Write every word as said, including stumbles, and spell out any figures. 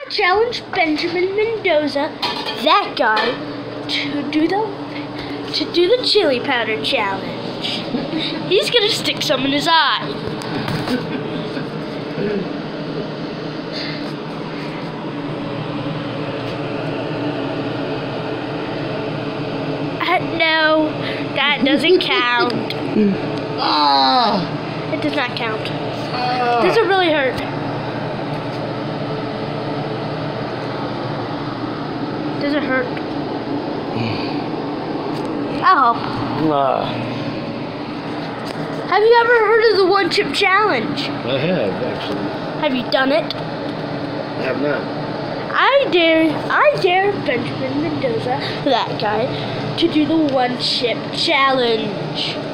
challenge Benjamin Mendoza, that guy, to do the to do the chili powder challenge. He's gonna stick some in his eye. Uh, no, that doesn't count. Ah! It does not count. Ah! Does it really hurt? Does it hurt? I'll help. Ah. Have you ever heard of the one chip challenge? I have, actually. Have you done it? I have not. I dare, I dare Benjamin Mendoza, that guy, to do the one chip challenge.